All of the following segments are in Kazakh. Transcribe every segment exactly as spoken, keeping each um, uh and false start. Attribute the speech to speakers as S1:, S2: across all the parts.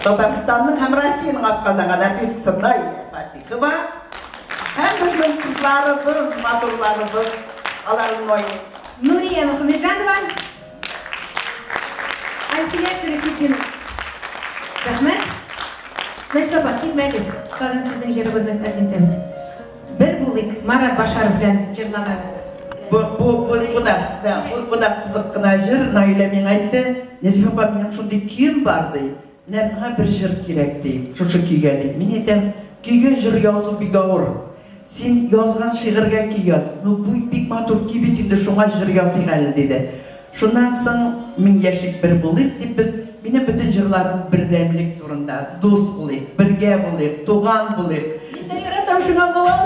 S1: Татарстанның һәм Россияның атказанған артисткасындай Фатиха бар. Һәм біздің қызларыбыз, матурларыбыз, аларның ойы.
S2: Нурия Мухамеджанова. Альфия Түрекетин. Рахмет. Нәсіп апа, келмәңіз. Тағын сіздің жеріңізді тәртеміз. Бір бұлық Марат Башаров белән жырлаған.
S1: Bu da, bu da kızık kına jır, Nail'e min aytты. Nesibe apam benim şunday kiyim vardı. Mine bana bir jır kerekti. Şu şu kiygeni. Min aytam, kiygen jır yazı bir gavur. Sen yazgan şiirga kiy yaz. Bu bik matur kiyip indi şuna jır yazı gali dedi. Şundan soň min yaşık bir bulayık dip biz mine bütün jırların birdemlik turunda dost bulayık, birge bulayık, tuğan bulayık.
S2: Mine yaratam şuna bolan.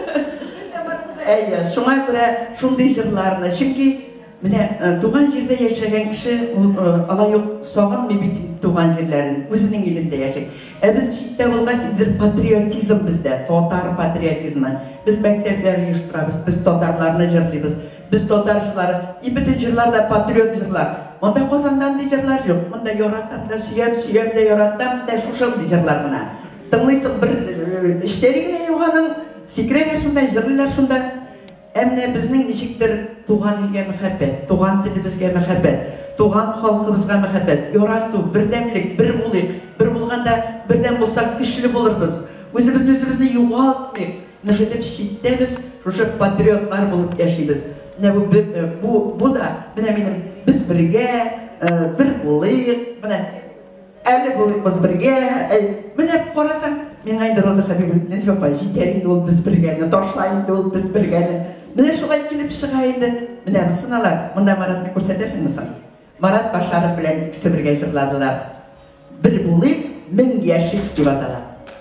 S1: Әйе, шуңа күрә шундый җырларны, чөнки менә туган җирдә яшәгән кеше алай ук сагынмый бит туган җирләрен, үзенең илендә яши. Ә без читтә булгач, патриотизм бездә, татар патриотизмы. Без мәктәпләр оештырабыз, без татарларны җырлыйбыз, без татарчылар, и бөтен җырлар да патриот җырлар. Монда Казандан ди җырлар юк, монда яратам да, сөям, сөям да яратам да, шушыл ди җырлар гына. Тыңлыйсың бер эштәре генә юганың, Секрелер шунда, жырлылар шунда. Әмне безнең ничектер туган илгә мәхәббәт, туган телебезгә мәхәббәт, туган халкыбызга мәхәббәт, ярату, бердәмлек, бер булыйк, бер булганда бердәм булсак көчле булырбыз. Үзебезне үзебезне югалтмыйк. Менә дип читтә без шушы патриотлар булып яшибез. Менә бу бу да менә минем без бергә бер булыйк. Менә әле булыйбыз бергә. Менә карасаң мен айда Роза Хәбибуллина Нәсибә апа җитәр инде ул без бергәне, ташлай инде ул без бергәне. Менә шулай килеп чыга инде. Менә сыналар. Монда Маратны күрсәтәсеңме соң? Марат Башаров белән икесе бергә җырладылар. Бер булыйк, мең яшик дип атала.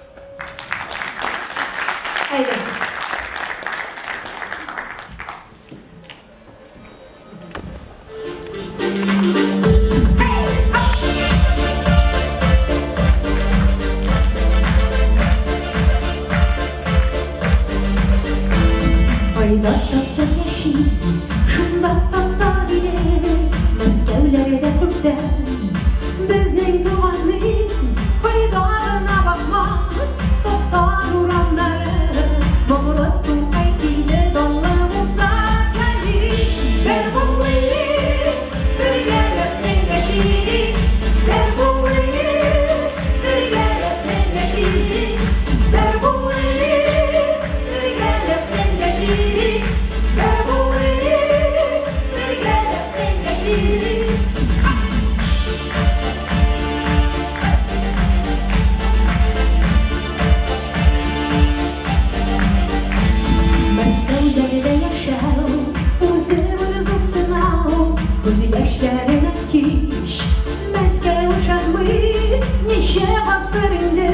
S2: Әйдә.
S3: Bizning tuğanlik faydalarına bakma, toptan uğranları boğulup tuğaytide dolu olsa kendi ver bulayım, bir gelip mengeşik ver bulayım, bir gelip mengeşik ver bulayım, bir gelip mengeşik ver bulayım, bir gelip mengeşik. Yaşlarına kiş, mezkere uşanmış, neşe asırında